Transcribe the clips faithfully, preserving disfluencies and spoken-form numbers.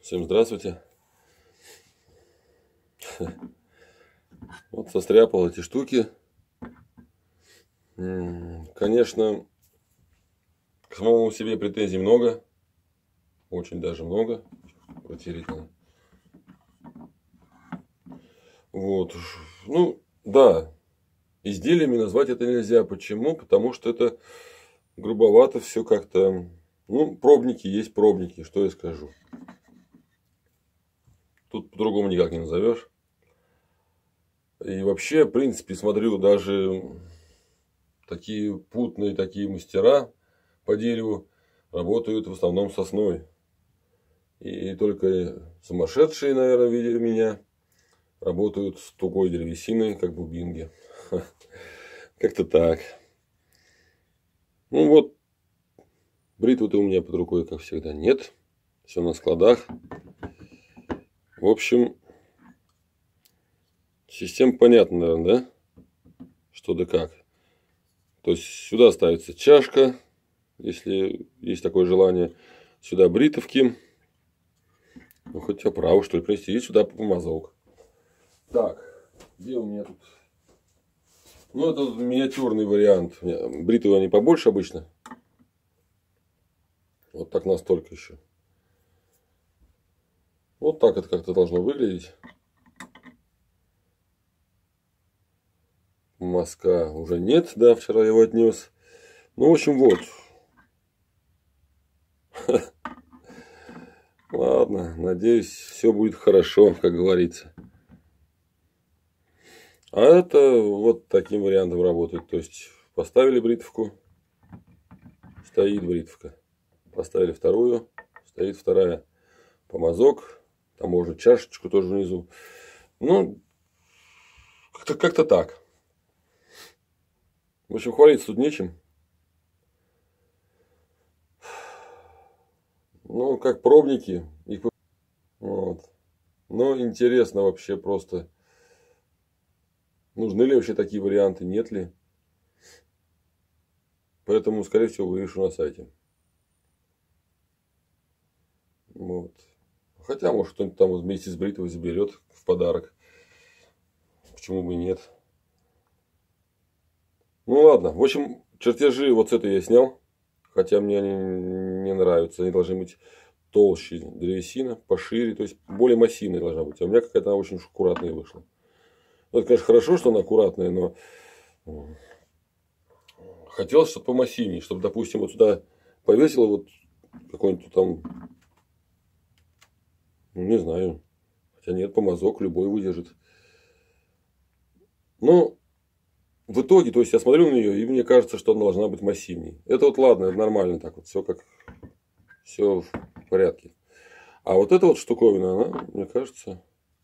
Всем здравствуйте. Вот состряпал эти штуки. Конечно, к самому себе претензий много. Очень даже много. Протереть надо. Вот. Ну, да. Изделиями назвать это нельзя. Почему? Потому что это грубовато все как-то. Ну, пробники есть пробники. Что я скажу? Тут по-другому никак не назовешь. И вообще, в принципе, смотрю, даже такие путные такие мастера по дереву работают в основном сосной. И только сумасшедшие, наверное, видя меня, работают с тугой древесиной, как бубинги. Как-то так. Ну вот, бритвы-то у меня под рукой, как всегда, нет. Все на складах. В общем, система понятна, наверное, да? Что да как. То есть сюда ставится чашка, если есть такое желание. Сюда бритовки. Ну, хотя право, что ли, принести. И сюда помазок. Так, где у меня тут? Ну, это миниатюрный вариант. Бритвы они побольше обычно. Вот так настолько еще. Вот так это как-то должно выглядеть. Мазка уже нет, да, вчера я его отнес. Ну, в общем, вот. Ладно, надеюсь, все будет хорошо, как говорится. А это вот таким вариантом работает. То есть, поставили бритвку, стоит бритвка. Поставили вторую, стоит вторая. Помазок, там можно чашечку тоже внизу. Ну, как-то как-то так. В общем, хвалиться тут нечем. Ну, как пробники. Их... Вот. Но интересно вообще просто. Нужны ли вообще такие варианты, нет ли. Поэтому, скорее всего, вывешу на сайте. Вот. Хотя, может, кто-нибудь там вместе с бритвой заберет в подарок. Почему бы и нет. Ну, ладно. В общем, чертежи вот с этой я снял. Хотя мне они не нравятся. Они должны быть толще древесина, пошире. То есть, более массивная должна быть. А у меня какая-то она очень аккуратная вышла. Ну, это, конечно, хорошо, что она аккуратная, но хотелось что-то помассивнее. Чтобы, допустим, вот сюда повесила вот какой-нибудь там, ну, не знаю. Хотя нет, помазок любой выдержит. Ну, в итоге, то есть, я смотрю на нее, и мне кажется, что она должна быть массивнее. Это вот ладно, это нормально так вот. Все как... Все в порядке. А вот эта вот штуковина, она, мне кажется...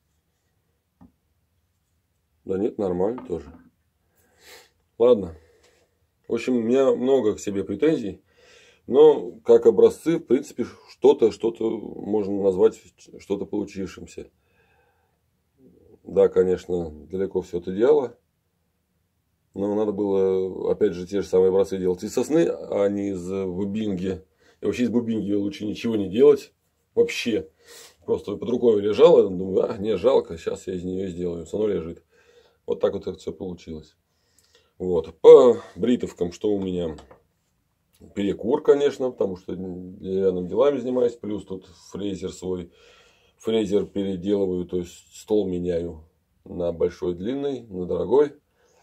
Да нет, нормально тоже. Ладно. В общем, у меня много к себе претензий. Но, как образцы, в принципе, что-то, что-то можно назвать что-то получившимся. Да, конечно, далеко все от идеала. Но надо было, опять же, те же самые образцы делать из сосны, а не из бубинги. И вообще из бубинги лучше ничего не делать. Вообще. Просто под рукой лежала, думаю, а, не, жалко, сейчас я из нее сделаю. Все равно лежит. Вот так вот это все получилось. Вот. По бритовкам, что у меня? Перекур, конечно, потому что деревянными делами занимаюсь. Плюс тут фрезер свой. Фрезер переделываю, то есть стол меняю на большой длинный, на дорогой.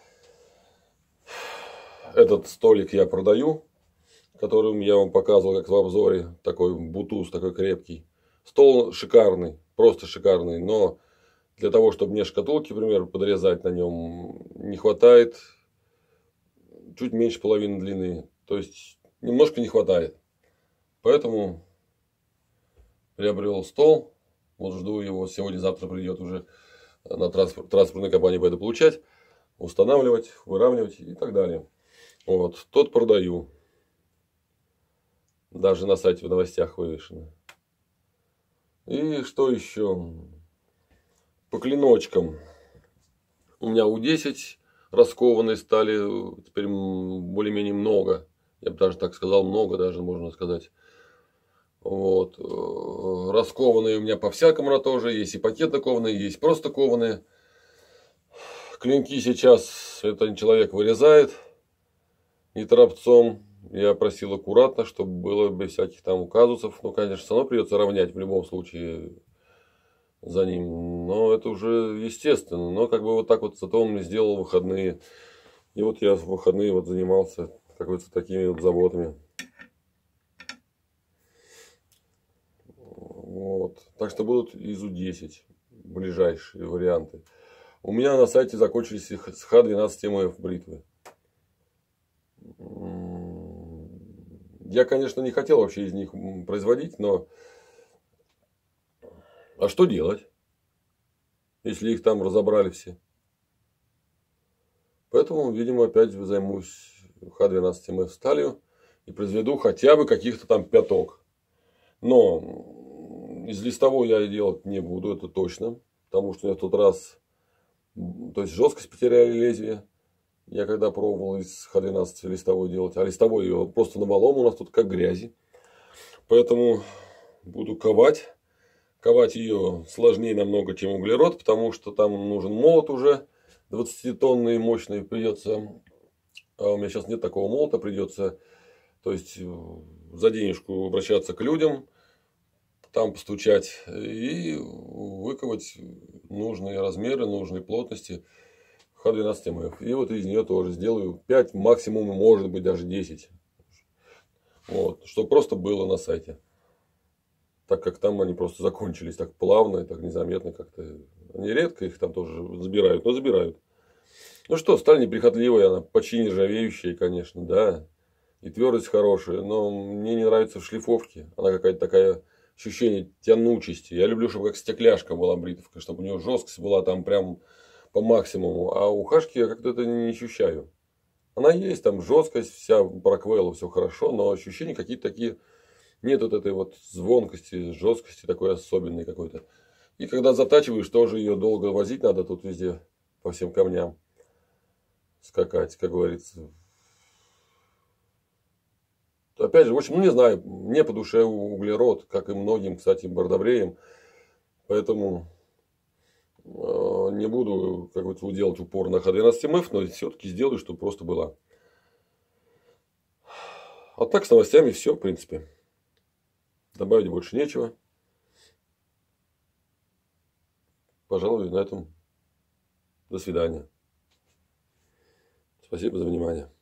Этот столик я продаю, которым я вам показывал, как в обзоре. Такой бутуз, такой крепкий. Стол шикарный, просто шикарный. Но для того, чтобы мне шкатулки, например, подрезать на нем, не хватает чуть меньше половины длины. То есть, немножко не хватает. Поэтому приобрел стол. Вот жду его. Сегодня-завтра придет уже на транспорт, транспортной компании пойду получать. Устанавливать, выравнивать и так далее. Вот. Тот продаю. Даже на сайте в новостях вывешено. И что еще? По клиночкам. У меня У десять раскованные стали теперь более-менее много. Я бы даже так сказал, много даже можно сказать. Вот. Э, Раскованные у меня по-всякому тоже. Есть и пакетно кованые, есть просто кованые. Клинки сейчас этот человек вырезает и торопцом. Я просил аккуратно, чтобы было без всяких там казусов. Ну, конечно, все равно придется равнять в любом случае за ним. Но это уже естественно. Но как бы вот так вот зато он мне сделал выходные. И вот я в выходные вот занимался как говорится, такими вот заботами. Вот. Так что будут ИЗУ десять ближайшие варианты. У меня на сайте закончились с Х двенадцать эм эф бритвы. Я, конечно, не хотел вообще из них производить, но а что делать, если их там разобрали все? Поэтому, видимо, опять займусь Х двенадцать эм эф сталью и произведу хотя бы каких-то там пяток. Но из листовой я делать не буду, это точно. Потому что я в тот раз, то есть жесткость потеряли лезвие. Я когда пробовал из Х двенадцать листовой делать, а листовой ее просто навалом у нас тут как грязи. Поэтому буду ковать. Ковать ее сложнее намного, чем углерод, потому что там нужен молот уже двадцатитонный, мощный. Придется, а у меня сейчас нет такого молота, придется, то есть за денежку обращаться к людям, там постучать и выковать нужные размеры, нужные плотности Х двенадцать эм эф. И вот из нее тоже сделаю пять, максимум, может быть, даже десять. Вот, чтобы просто было на сайте. Так как там они просто закончились так плавно и так незаметно как-то. Они редко их там тоже забирают, но забирают. Ну что, сталь неприхотливая, она почти нержавеющая, конечно, да. И твердость хорошая, но мне не нравится в шлифовке. Она какая-то такая, ощущение тянучести. Я люблю, чтобы как стекляшка была бритовка, чтобы у нее жесткость была там прям по максимуму. А у Хашки я как-то это не ощущаю. Она есть, там жесткость, вся Броквелла, все хорошо, но ощущения какие-то такие. Нет вот этой вот звонкости, жесткости такой особенной какой-то. И когда затачиваешь, тоже ее долго возить надо тут везде по всем камням. Скакать, как говорится. Опять же, в общем, ну не знаю, мне по душе углерод, как и многим, кстати, бардавреям. Поэтому э, не буду, как говорится, делать упор на Х двенадцать эм эф, но все-таки сделаю, чтобы просто была. А так с новостями все, в принципе. Добавить больше нечего. Пожалуй, на этом до свидания. Спасибо за внимание.